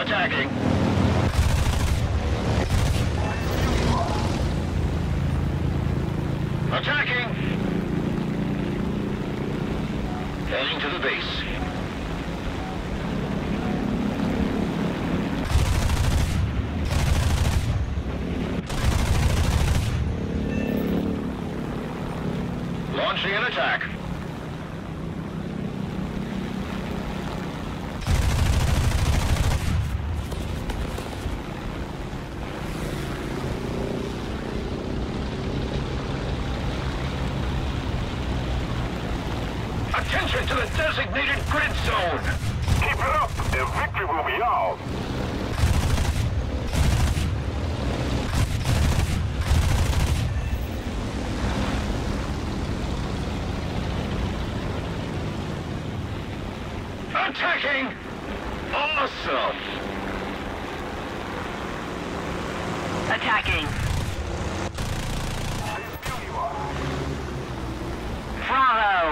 Attacking. Attacking. Heading to the base. Launching an attack. Attention to the designated grid zone! Keep it up, and victory will be ours. Attacking! Awesome! Attacking. Bravo.